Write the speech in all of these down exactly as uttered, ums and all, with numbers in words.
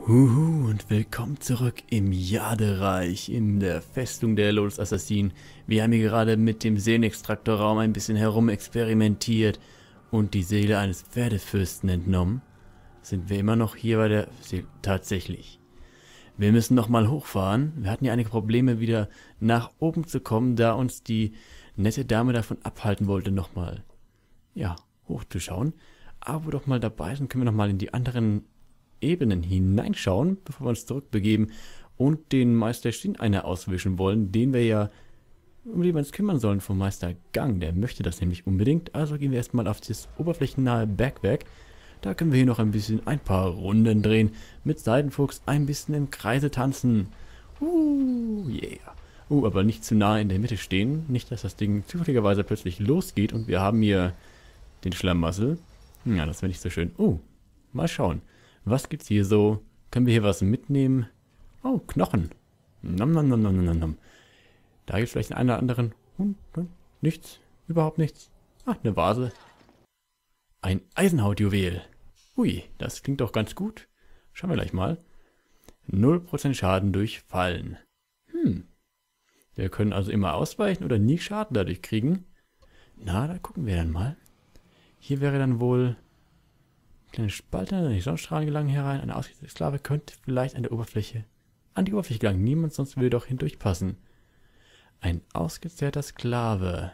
Huhu und willkommen zurück im Jadereich, in der Festung der Lotus Assassinen. Wir haben hier gerade mit dem Seelenextraktorraum ein bisschen herumexperimentiert und die Seele eines Pferdefürsten entnommen. Sind wir immer noch hier bei der Seele? Tatsächlich. Wir müssen nochmal hochfahren. Wir hatten ja einige Probleme, wieder nach oben zu kommen, da uns die nette Dame davon abhalten wollte, nochmal, ja, hochzuschauen. Aber wo wir doch mal dabei sind, können wir nochmal in die anderen Ebenen hineinschauen, bevor wir uns zurückbegeben und den Meister Shin einer auswischen wollen, den wir ja, um den wir uns kümmern sollen, vom Meister Gang. Der möchte das nämlich unbedingt. Also gehen wir erstmal auf das oberflächennahe Bergwerk. Da können wir hier noch ein bisschen ein paar Runden drehen, mit Seidenfuchs ein bisschen im Kreise tanzen. Uh, yeah. Uh, aber nicht zu nah in der Mitte stehen. Nicht, dass das Ding zufälligerweise plötzlich losgeht und wir haben hier den Schlamassel. Ja, das wäre nicht so schön. Uh, mal schauen. Was gibt's hier so? Können wir hier was mitnehmen? Oh, Knochen. Nom, nom, nom, nom, nom, nom. Da gibt es vielleicht einen oder anderen. Hm, hm, nichts. Überhaupt nichts. Ah, eine Vase. Ein Eisenhautjuwel. Ui, das klingt doch ganz gut. Schauen wir gleich mal. null Prozent Schaden durch Fallen. Hm. Wir können also immer ausweichen oder nie Schaden dadurch kriegen. Na, da gucken wir dann mal. Hier wäre dann wohl kleine Spalte, die Sonnenstrahlen gelangen herein. Eine ausgesetzte Sklave könnte vielleicht an der Oberfläche, an die Oberfläche gelangen. Niemand sonst will doch hindurchpassen. Ein ausgezehrter Sklave.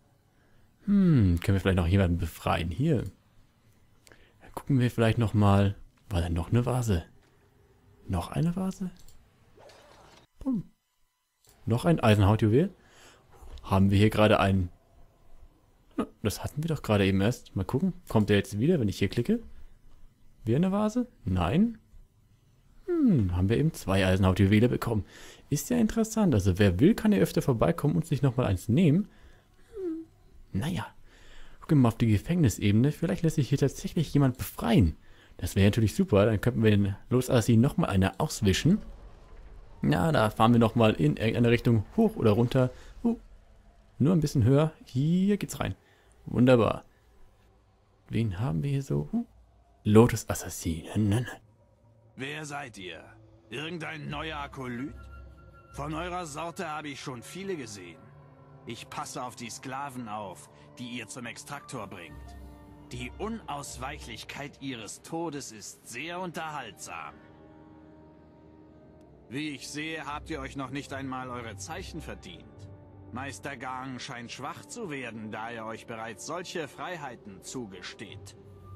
Hm, können wir vielleicht noch jemanden befreien? Hier. Dann gucken wir vielleicht noch mal. War da noch eine Vase? Noch eine Vase? Bumm. Noch ein Eisenhautjuwel. Haben wir hier gerade einen... Das hatten wir doch gerade eben erst. Mal gucken. Kommt der jetzt wieder, wenn ich hier klicke? Wieder eine Vase? Nein. Hm, haben wir eben zwei Eisenhautjuwele bekommen. Ist ja interessant. Also wer will, kann ja öfter vorbeikommen und sich nochmal eins nehmen. Hm, naja. Gucken wir mal auf die Gefängnisebene. Vielleicht lässt sich hier tatsächlich jemand befreien. Das wäre natürlich super. Dann könnten wir den Lotus Assassinen nochmal eine auswischen. Na, da fahren wir nochmal in irgendeine Richtung hoch oder runter. Uh, nur ein bisschen höher. Hier geht's rein. Wunderbar. Wen haben wir hier so? Uh. Lotus Assassinen. Wer seid ihr? Irgendein neuer Akolyt? Von eurer Sorte habe ich schon viele gesehen. Ich passe auf die Sklaven auf, die ihr zum Extraktor bringt. Die Unausweichlichkeit ihres Todes ist sehr unterhaltsam. Wie ich sehe, habt ihr euch noch nicht einmal eure Zeichen verdient. Meister Gang scheint schwach zu werden, da er euch bereits solche Freiheiten zugesteht.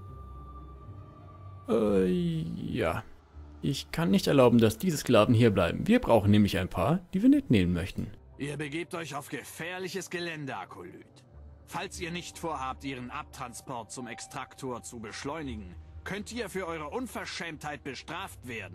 Äh, ja. Ich kann nicht erlauben, dass diese Sklaven hier bleiben. Wir brauchen nämlich ein paar, die wir mitnehmen möchten. Ihr begebt euch auf gefährliches Gelände, Akolyt. Falls ihr nicht vorhabt, ihren Abtransport zum Extraktor zu beschleunigen, könnt ihr für eure Unverschämtheit bestraft werden.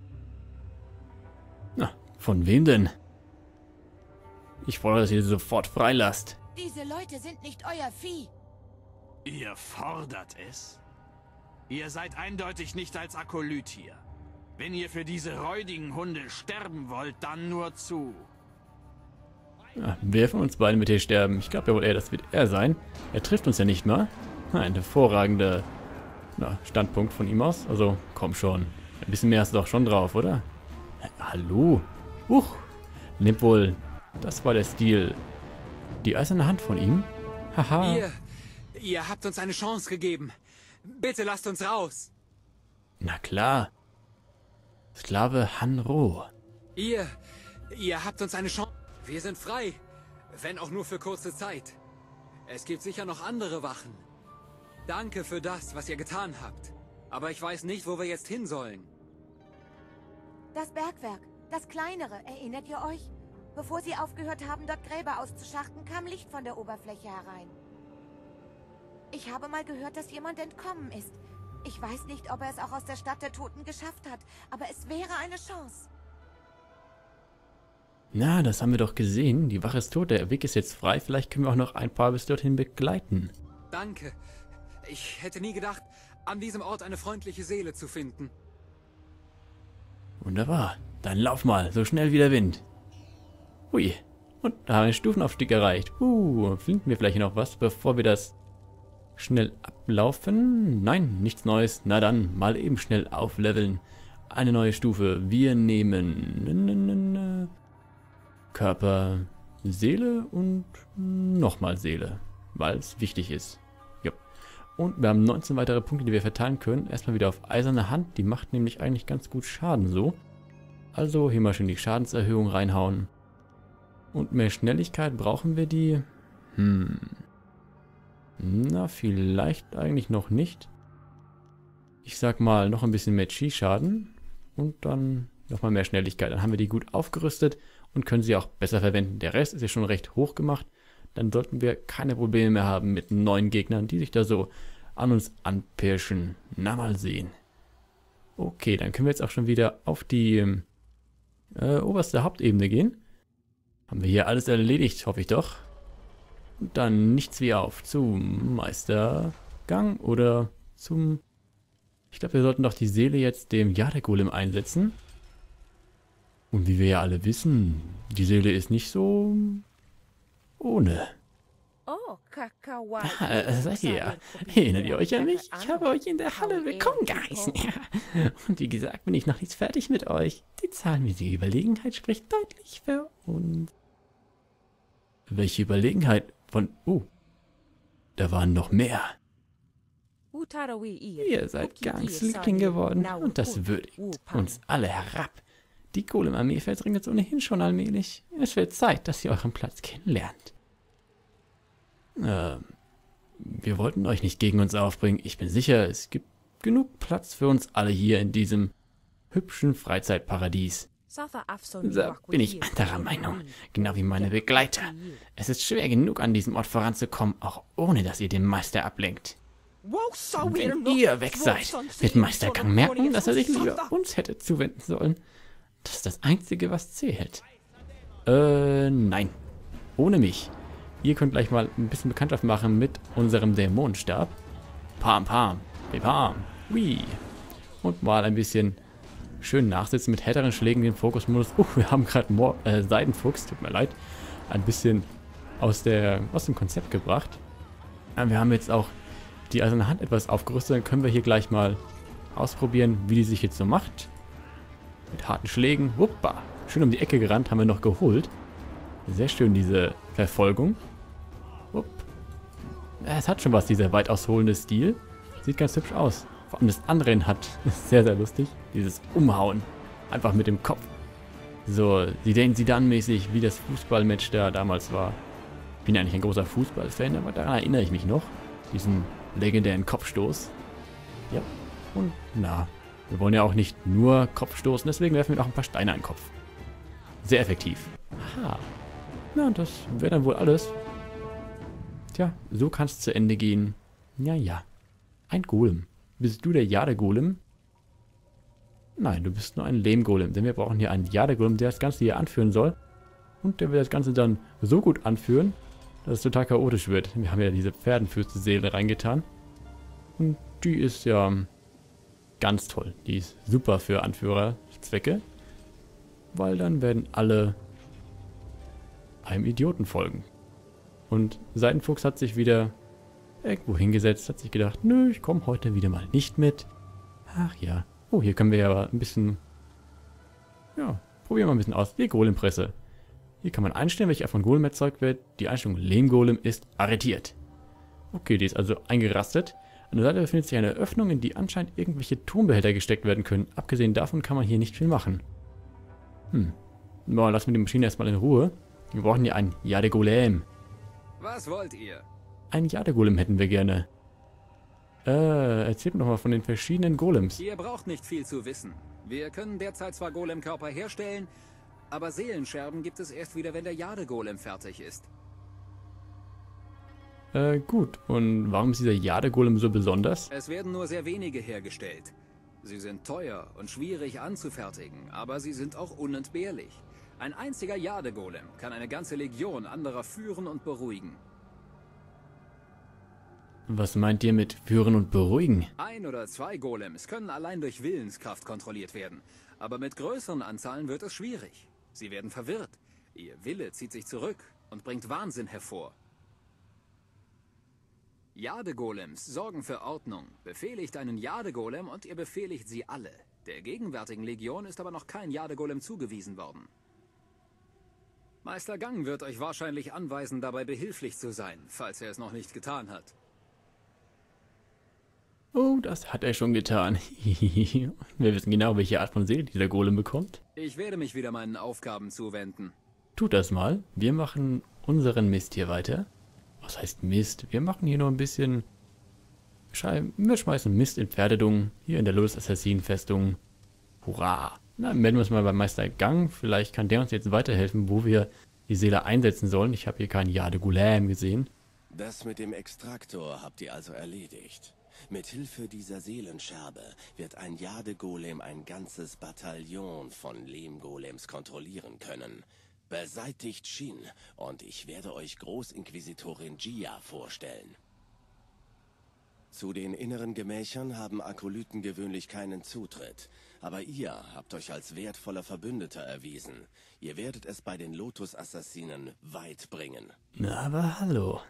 Na, von wem denn? Ich fordere, dass ihr sie sofort freilasst. Diese Leute sind nicht euer Vieh. Ihr fordert es? Ihr seid eindeutig nicht als Akolyt hier. Wenn ihr für diese räudigen Hunde sterben wollt, dann nur zu. Ja, wer von uns beiden wird hier sterben? Ich glaube ja wohl eher, das wird er sein. Er trifft uns ja nicht mal. Ein hervorragender na, Standpunkt von ihm aus. Also, komm schon. Ein bisschen mehr hast du doch schon drauf, oder? Hallo? Huch. Nimmt wohl. Das war der Stil. Die eiserne Hand von ihm. Haha. Ihr, ihr habt uns eine Chance gegeben. Bitte lasst uns raus. Na klar. Sklave Hanro. Ihr, ihr habt uns eine Chance. Wir sind frei. Wenn auch nur für kurze Zeit. Es gibt sicher noch andere Wachen. Danke für das, was ihr getan habt. Aber ich weiß nicht, wo wir jetzt hin sollen. Das Bergwerk, das kleinere, erinnert ihr euch? Bevor sie aufgehört haben, dort Gräber auszuschachten, kam Licht von der Oberfläche herein. Ich habe mal gehört, dass jemand entkommen ist. Ich weiß nicht, ob er es auch aus der Stadt der Toten geschafft hat, aber es wäre eine Chance. Na, das haben wir doch gesehen. Die Wache ist tot, der Weg ist jetzt frei. Vielleicht können wir auch noch ein paar bis dorthin begleiten. Danke. Ich hätte nie gedacht, an diesem Ort eine freundliche Seele zu finden. Wunderbar. Dann lauf mal, so schnell wie der Wind. Hui. Und da haben wir einen Stufenaufstieg erreicht. Uh, finden wir vielleicht noch was, bevor wir das schnell ablaufen? Nein, nichts Neues. Na dann, mal eben schnell aufleveln. eine neue Stufe. Wir nehmen Körper, Seele und nochmal Seele, weil es wichtig ist. Jo. Und wir haben neunzehn weitere Punkte, die wir verteilen können. Erstmal wieder auf eiserne Hand, die macht nämlich eigentlich ganz gut Schaden so. Also hier mal schön die Schadenserhöhung reinhauen. Und mehr Schnelligkeit, brauchen wir die? Hm. Na, vielleicht eigentlich noch nicht. Ich sag mal, noch ein bisschen mehr Chi-Schaden. Und dann nochmal mehr Schnelligkeit. Dann haben wir die gut aufgerüstet und können sie auch besser verwenden. Der Rest ist ja schon recht hoch gemacht. Dann sollten wir keine Probleme mehr haben mit neuen Gegnern, die sich da so an uns anpirschen. Na, mal sehen. Okay, dann können wir jetzt auch schon wieder auf die äh, oberste Hauptebene gehen. Haben wir hier alles erledigt, hoffe ich doch. Und dann nichts wie auf zum Meistergang oder zum... Ich glaube, wir sollten doch die Seele jetzt dem Jade-Golem einsetzen. Und wie wir ja alle wissen, die Seele ist nicht so... ohne. Oh, Kakao. Ah, äh, seid ihr? Erinnert ihr euch an mich? Ich habe euch in der Halle willkommen geheißen. Und wie gesagt, bin ich noch nicht fertig mit euch. Die zahlenmäßige Überlegenheit spricht deutlich für uns. Welche Überlegenheit von... Oh, da waren noch mehr. Ihr seid Gangsliebling geworden und das würdigt uns alle herab. Die Golem-Armee verdrängt jetzt ohnehin schon allmählich. Es wird Zeit, dass ihr euren Platz kennenlernt. Ähm, wir wollten euch nicht gegen uns aufbringen. Ich bin sicher, es gibt genug Platz für uns alle hier in diesem hübschen Freizeitparadies. Da bin ich anderer Meinung, genau wie meine Begleiter. Es ist schwer genug, an diesem Ort voranzukommen, auch ohne dass ihr den Meister ablenkt. Wenn ihr weg seid, wird Meister Gang merken, dass er sich lieber uns hätte zuwenden sollen. Das ist das Einzige, was zählt. Äh, nein. Ohne mich. Ihr könnt gleich mal ein bisschen Bekanntschaft machen mit unserem Dämonenstab. Pam, pam, pam, wii. Und mal ein bisschen schön nachsitzen mit härteren Schlägen den Fokusmodus. Oh, wir haben gerade äh, Seidenfuchs, tut mir leid, ein bisschen aus, der, aus dem Konzept gebracht. Aber wir haben jetzt auch die eiserne Hand etwas aufgerüstet. Dann können wir hier gleich mal ausprobieren, wie die sich jetzt so macht. Mit harten Schlägen. Wuppa. Schön um die Ecke gerannt, haben wir noch geholt. Sehr schön, diese Verfolgung. Wupp. Es hat schon was, dieser weit ausholende Stil. Sieht ganz hübsch aus. Vor allem das Anrennen hat, ist sehr, sehr lustig. Dieses Umhauen. Einfach mit dem Kopf. So, Zidane-mäßig, wie das Fußballmatch da damals war. Ich bin ja nicht ein großer Fußballfan, aber daran erinnere ich mich noch. Diesen legendären Kopfstoß. Ja, und na, wir wollen ja auch nicht nur Kopf stoßen, deswegen werfen wir noch ein paar Steine an den Kopf. Sehr effektiv. Aha. Na, und das wäre dann wohl alles. Tja, so kann es zu Ende gehen. Ja, ja. Ein Golem. Bist du der Jade-Golem? Nein, du bist nur ein Lehm-Golem, denn wir brauchen hier einen Jade-Golem, der das Ganze hier anführen soll. Und der will das Ganze dann so gut anführen, dass es total chaotisch wird. Wir haben ja diese Pferdenfürste-Seele reingetan. Und die ist ja ganz toll. Die ist super für Anführerzwecke. Weil dann werden alle einem Idioten folgen. Und Seidenfuchs hat sich wieder irgendwo hingesetzt, hat sich gedacht, nö, ich komme heute wieder mal nicht mit. Ach ja. Oh, hier können wir ja ein bisschen... Ja, probieren wir mal ein bisschen aus. Die Golempresse. Hier kann man einstellen, welche Art von Golem erzeugt wird. Die Einstellung Lehmgolem ist arretiert. Okay, die ist also eingerastet. An der Seite befindet sich eine Öffnung, in die anscheinend irgendwelche Tonbehälter gesteckt werden können. Abgesehen davon kann man hier nicht viel machen. Hm. Na, lassen wir die Maschine erstmal in Ruhe. Wir brauchen hier einen Jade-Golem. Was wollt ihr? Einen Jade-Golem hätten wir gerne. Äh, erzählt mir doch mal von den verschiedenen Golems. Ihr braucht nicht viel zu wissen. Wir können derzeit zwar Golemkörper herstellen, aber Seelenscherben gibt es erst wieder, wenn der Jade-Golem fertig ist. Äh, gut. Und warum ist dieser Jade-Golem so besonders? Es werden nur sehr wenige hergestellt. Sie sind teuer und schwierig anzufertigen, aber sie sind auch unentbehrlich. Ein einziger Jade-Golem kann eine ganze Legion anderer führen und beruhigen. Was meint ihr mit führen und beruhigen? Ein oder zwei Golems können allein durch Willenskraft kontrolliert werden, aber mit größeren Anzahlen wird es schwierig. Sie werden verwirrt. Ihr Wille zieht sich zurück und bringt Wahnsinn hervor. Jade-Golems sorgen für Ordnung. Befehligt einen Jade-Golem und ihr befehligt sie alle. Der gegenwärtigen Legion ist aber noch kein Jadegolem zugewiesen worden. Meister Gang wird euch wahrscheinlich anweisen, dabei behilflich zu sein, falls er es noch nicht getan hat. Oh, das hat er schon getan. Wir wissen genau, welche Art von Seele dieser Golem bekommt. Ich werde mich wieder meinen Aufgaben zuwenden. Tut das mal. Wir machen unseren Mist hier weiter. Was heißt Mist? Wir machen hier nur ein bisschen... Wir schmeißen Mist in Pferdedung. Hier in der Lulz Assassin Festung. Hurra! Na, melden wir uns mal beim Meister Gang. Vielleicht kann der uns jetzt weiterhelfen, wo wir die Seele einsetzen sollen. Ich habe hier keinen Jade-Golem gesehen. Das mit dem Extraktor habt ihr also erledigt. Mit Hilfe dieser Seelenscherbe wird ein Jade-Golem ein ganzes Bataillon von Lehm-Golems kontrollieren können. Beseitigt Shin und ich werde euch Großinquisitorin Jia vorstellen. Zu den inneren Gemächern haben Akolyten gewöhnlich keinen Zutritt, aber ihr habt euch als wertvoller Verbündeter erwiesen. Ihr werdet es bei den Lotus-Assassinen weit bringen. Na, aber hallo.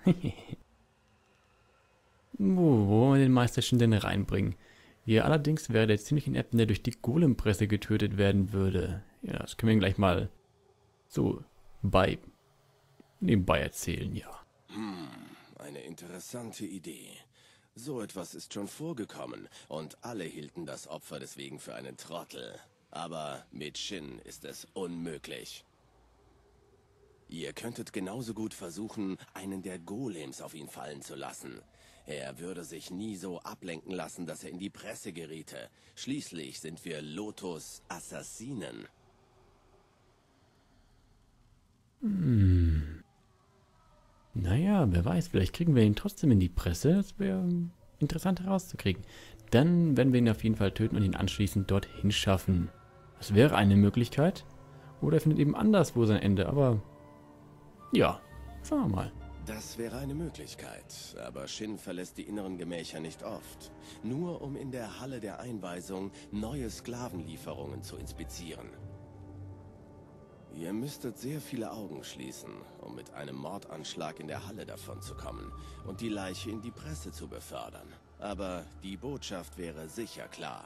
Wo, wo wollen wir den Meister Shin denn reinbringen? Hier allerdings wäre der ziemlich inept, wenn der durch die Golempresse getötet werden würde. Ja, das können wir gleich mal so bei nebenbei erzählen, ja. Hm, eine interessante Idee. So etwas ist schon vorgekommen und alle hielten das Opfer deswegen für einen Trottel. Aber mit Shin ist es unmöglich. Ihr könntet genauso gut versuchen, einen der Golems auf ihn fallen zu lassen. Er würde sich nie so ablenken lassen, dass er in die Presse geriete. Schließlich sind wir Lotus-Assassinen. Hm. Naja, wer weiß, vielleicht kriegen wir ihn trotzdem in die Presse. Das wäre interessant herauszukriegen. Dann werden wir ihn auf jeden Fall töten und ihn anschließend dorthin schaffen. Das wäre eine Möglichkeit. Oder er findet eben anderswo sein Ende, aber ja, schauen wir mal. Das wäre eine Möglichkeit, aber Shin verlässt die inneren Gemächer nicht oft. Nur um in der Halle der Einweisung neue Sklavenlieferungen zu inspizieren. Ihr müsstet sehr viele Augen schließen, um mit einem Mordanschlag in der Halle davonzukommen und die Leiche in die Presse zu befördern. Aber die Botschaft wäre sicher klar.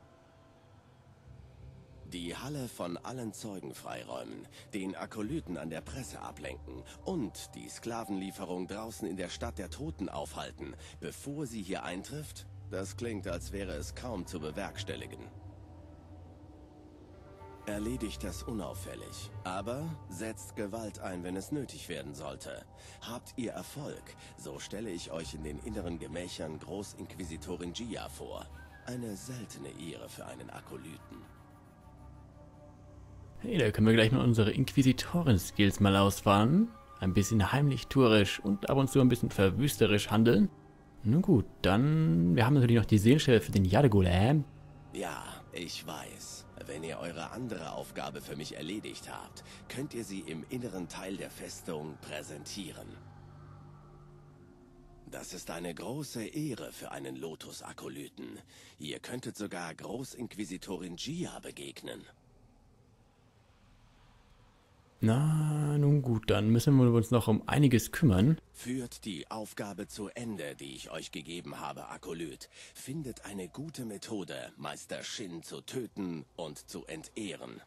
Die Halle von allen Zeugen freiräumen, den Akolyten an der Presse ablenken und die Sklavenlieferung draußen in der Stadt der Toten aufhalten, bevor sie hier eintrifft? Das klingt, als wäre es kaum zu bewerkstelligen. Erledigt das unauffällig, aber setzt Gewalt ein, wenn es nötig werden sollte. Habt ihr Erfolg, so stelle ich euch in den inneren Gemächern Großinquisitorin Jia vor. Eine seltene Ehre für einen Akolyten. Hey, da können wir gleich mal unsere Inquisitoren-Skills mal ausfahren. Ein bisschen heimlich tourisch und ab und zu ein bisschen verwüsterisch handeln. Nun gut, dann... Wir haben natürlich noch die Seelenstelle für den Jade-Golem. Ja, ich weiß. Wenn ihr eure andere Aufgabe für mich erledigt habt, könnt ihr sie im inneren Teil der Festung präsentieren. Das ist eine große Ehre für einen Lotus-Akolyten. Ihr könntet sogar Großinquisitorin Jia begegnen. Na, nun gut, dann müssen wir uns noch um einiges kümmern. Führt die Aufgabe zu Ende, die ich euch gegeben habe, Akolyt. Findet eine gute Methode, Meister Shin zu töten und zu entehren.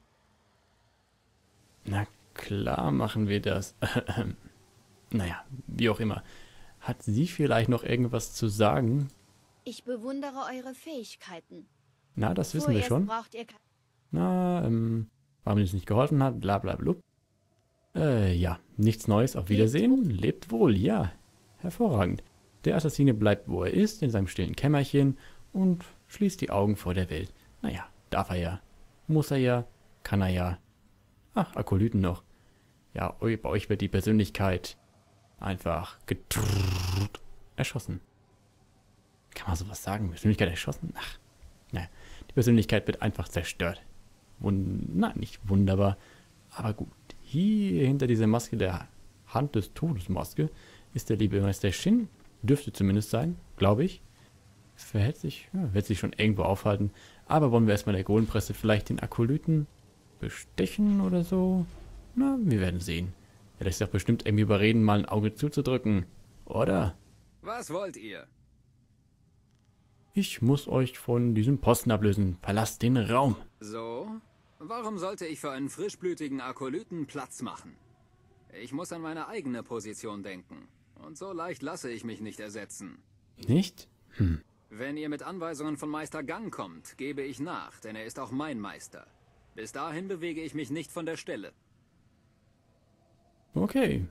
Na klar machen wir das. Naja, wie auch immer. Hat sie vielleicht noch irgendwas zu sagen? Ich bewundere eure Fähigkeiten. Na, das wissen wir Vorerst schon. braucht ihr Na, ähm... warum es nicht geholfen hat, bla bla blub. Äh, ja, nichts Neues, auf Wiedersehen, lebt wohl, ja, hervorragend. Der Assassine bleibt, wo er ist, in seinem stillen Kämmerchen und schließt die Augen vor der Welt. Naja, darf er ja, muss er ja, kann er ja. Ach, Akolyten noch. Ja, bei euch wird die Persönlichkeit einfach getrrrt erschossen. Kann man sowas sagen? Persönlichkeit erschossen? Ach, naja, die Persönlichkeit wird einfach zerstört. Wund Nein, nicht wunderbar, aber gut. Hier hinter dieser Maske, der Hand des Todesmaske, ist der liebe Meister Shin. Dürfte zumindest sein, glaube ich. Verhält sich, ja, wird sich schon irgendwo aufhalten. Aber wollen wir erstmal der Golempresse vielleicht den Akolyten bestechen oder so? Na, wir werden sehen. Er lässt sich doch bestimmt irgendwie überreden, mal ein Auge zuzudrücken. Oder? Was wollt ihr? Ich muss euch von diesem Posten ablösen. Verlasst den Raum. So? Warum sollte ich für einen frischblütigen Akolyten Platz machen? Ich muss an meine eigene Position denken. Und so leicht lasse ich mich nicht ersetzen. Nicht? Hm. Wenn ihr mit Anweisungen von Meister Gang kommt, gebe ich nach, denn er ist auch mein Meister. Bis dahin bewege ich mich nicht von der Stelle. Okay.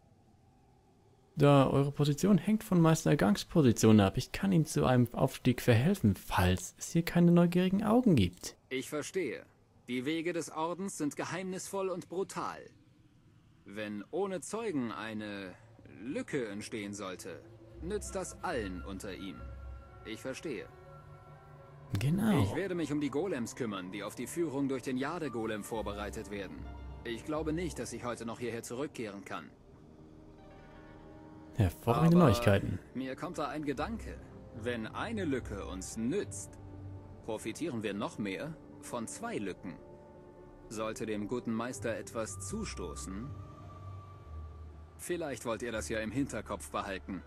Da eure Position hängt von Meister Gangs Position ab. Ich kann ihm zu einem Aufstieg verhelfen, falls es hier keine neugierigen Augen gibt. Ich verstehe. Die Wege des Ordens sind geheimnisvoll und brutal. Wenn ohne Zeugen eine Lücke entstehen sollte, nützt das allen unter ihm. Ich verstehe. Genau. Ich werde mich um die Golems kümmern, die auf die Führung durch den Jade-Golem vorbereitet werden. Ich glaube nicht, dass ich heute noch hierher zurückkehren kann. Hervorragende Aber Neuigkeiten. Mir kommt da ein Gedanke. Wenn eine Lücke uns nützt, profitieren wir noch mehr von zwei Lücken. Sollte dem guten Meister etwas zustoßen, vielleicht wollt ihr das ja im Hinterkopf behalten.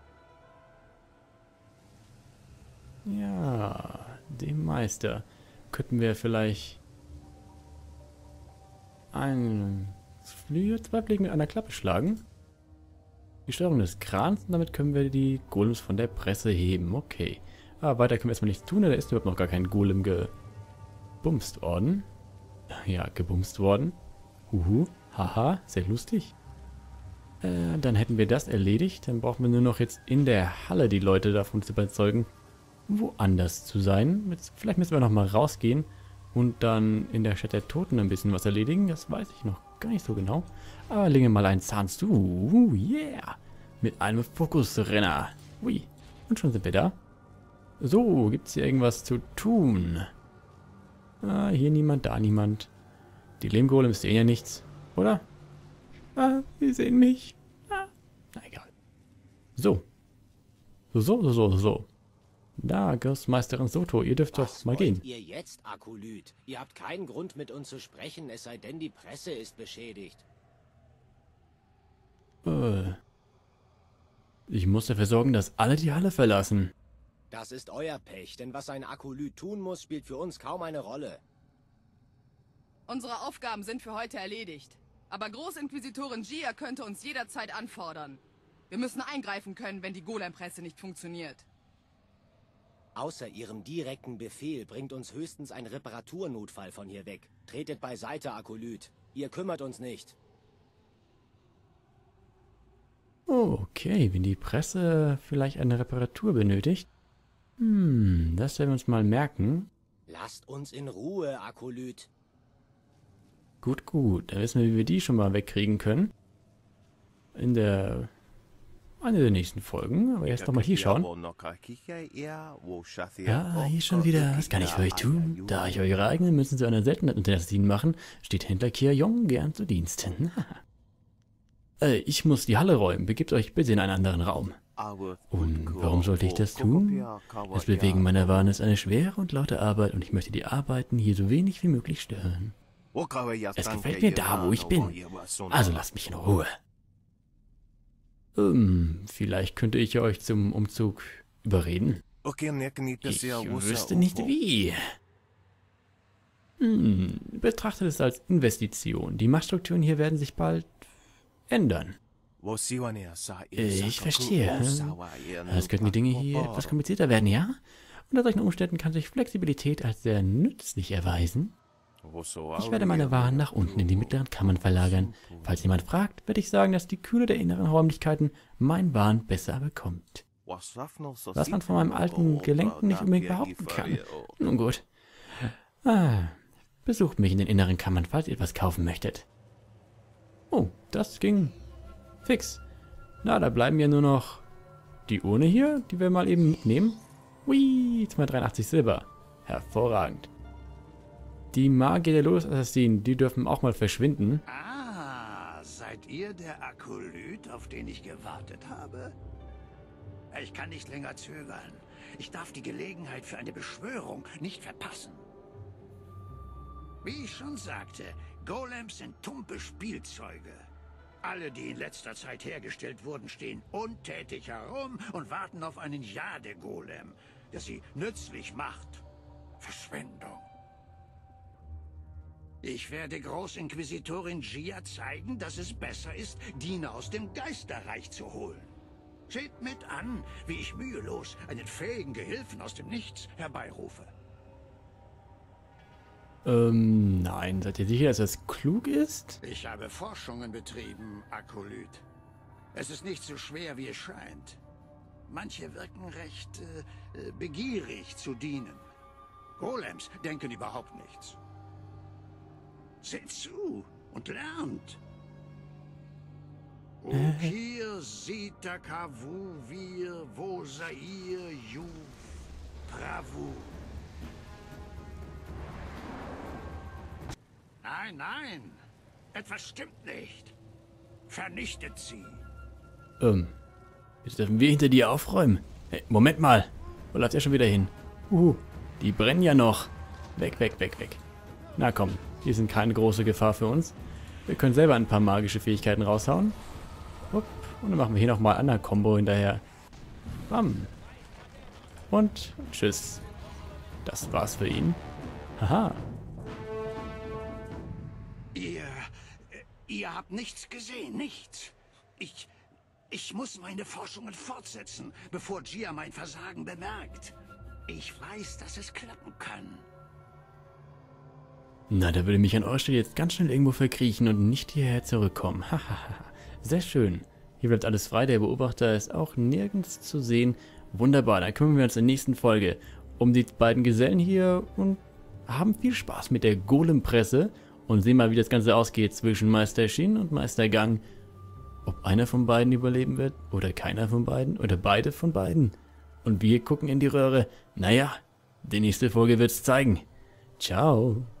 Ja, dem Meister könnten wir vielleicht ein Flügel, zwei Fliegen mit einer Klappe schlagen. Die Steuerung des Krans und damit können wir die Golems von der Presse heben. Okay. Aber weiter können wir erstmal nichts tun, da ist überhaupt noch gar kein Golem gebumst worden. Ja, gebumst worden. Huhu, haha, sehr lustig. Äh, dann hätten wir das erledigt. Dann brauchen wir nur noch jetzt in der Halle die Leute davon zu überzeugen, woanders zu sein. Jetzt, vielleicht müssen wir noch mal rausgehen und dann in der Stadt der Toten ein bisschen was erledigen. Das weiß ich noch gar nicht so genau. Aber legen wir mal einen Zahn zu. Uh, yeah. Mit einem Fokusrenner. Ui. Und schon sind wir da. So, gibt es hier irgendwas zu tun? Ah, hier niemand, da niemand. Die Lehmgolems sehen ja nichts, oder? Ah, sie sehen mich. Ah, na egal. So. So, so, so, so, so. Da, Großmeisterin Soto, ihr dürft Was doch mal wollt gehen. ihr jetzt, Akolyt? Ihr habt keinen Grund mit uns zu sprechen, es sei denn, die Presse ist beschädigt. Äh. Ich muss dafür sorgen, dass alle die Halle verlassen. Das ist euer Pech, denn was ein Akolyt tun muss, spielt für uns kaum eine Rolle. Unsere Aufgaben sind für heute erledigt. Aber Großinquisitorin Gia könnte uns jederzeit anfordern. Wir müssen eingreifen können, wenn die Golem-Presse nicht funktioniert. Außer ihrem direkten Befehl bringt uns höchstens ein Reparaturnotfall von hier weg. Tretet beiseite, Akolyt. Ihr kümmert uns nicht. Okay, wenn die Presse vielleicht eine Reparatur benötigt. Hm, das werden wir uns mal merken. Lasst uns in Ruhe, Akolyt. Gut, gut. Dann wissen wir, wie wir die schon mal wegkriegen können. In der... Eine der nächsten Folgen. Aber erst noch mal hier schauen. Ja, hier schon wieder. Was kann ich für euch tun? Da ich eure eigenen Münzen zu einer Seltenheit unter das Dienen machen, steht Händler Kia Yong gern zu Diensten. äh, ich muss die Halle räumen. Begebt euch bitte in einen anderen Raum. Und warum sollte ich das tun? Das Bewegen meiner Waren ist eine schwere und laute Arbeit und ich möchte die Arbeiten hier so wenig wie möglich stören. Es gefällt mir da, wo ich bin. Also lasst mich in Ruhe. Ähm, vielleicht könnte ich euch zum Umzug überreden. Ich wüsste nicht wie. Hm, betrachtet es als Investition. Die Machtstrukturen hier werden sich bald ändern. Ich verstehe. Es könnten die Dinge hier etwas komplizierter werden, ja? Unter solchen Umständen kann sich Flexibilität als sehr nützlich erweisen. Ich werde meine Waren nach unten in die mittleren Kammern verlagern. Falls jemand fragt, werde ich sagen, dass die Kühle der inneren Räumlichkeiten mein Waren besser bekommt. Was man von meinem alten Gelenken nicht unbedingt behaupten kann. Nun gut. Ah, besucht mich in den inneren Kammern, falls ihr etwas kaufen möchtet. Oh, das ging fix. Na, da bleiben ja nur noch die Urne hier, die wir mal eben mitnehmen. Hui, zweihundertdreiundachtzig Silber. Hervorragend. Die Magier der Lotus-Assassinen, die dürfen auch mal verschwinden. Ah, seid ihr der Akolyt, auf den ich gewartet habe? Ich kann nicht länger zögern. Ich darf die Gelegenheit für eine Beschwörung nicht verpassen. Wie ich schon sagte, Golems sind tumpe Spielzeuge. Alle, die in letzter Zeit hergestellt wurden, stehen untätig herum und warten auf einen Jade-Golem. der sie nützlich macht. Verschwendung. Ich werde Großinquisitorin Gia zeigen, dass es besser ist, Diener aus dem Geisterreich zu holen. Seht mit an, wie ich mühelos einen fähigen Gehilfen aus dem Nichts herbeirufe. Ähm, nein. Seid ihr sicher, dass das klug ist? Ich habe Forschungen betrieben, Akolyt. Es ist nicht so schwer, wie es scheint. Manche wirken recht äh, begierig zu dienen. Golems denken überhaupt nichts. Seht zu und lernt. Ukir sita kavu vir vosair juv pravu. Nein, nein. Etwas stimmt nicht. Vernichtet sie. Ähm, jetzt dürfen wir hinter dir aufräumen. Hey, Moment mal. Wo läuft er schon wieder hin? Uh, die brennen ja noch. Weg, weg, weg, weg. Na komm, die sind keine große Gefahr für uns. Wir können selber ein paar magische Fähigkeiten raushauen. Upp, und dann machen wir hier nochmal ein anderes Combo hinterher. Bam. Und tschüss. Das war's für ihn. Haha. Ihr... Ihr habt nichts gesehen, nichts. Ich... Ich muss meine Forschungen fortsetzen, bevor Gia mein Versagen bemerkt. Ich weiß, dass es klappen kann. Na, da würde mich an eurer Stelle jetzt ganz schnell irgendwo verkriechen und nicht hierher zurückkommen. Hahaha. Sehr schön. Hier bleibt alles frei, der Beobachter ist auch nirgends zu sehen. Wunderbar, dann kümmern wir uns in der nächsten Folge um die beiden Gesellen hier und haben viel Spaß mit der Golempresse und sehen mal, wie das Ganze ausgeht zwischen Meister Shin und Meister Gang. Ob einer von beiden überleben wird oder keiner von beiden oder beide von beiden. Und wir gucken in die Röhre. Naja, die nächste Folge wird's zeigen. Ciao.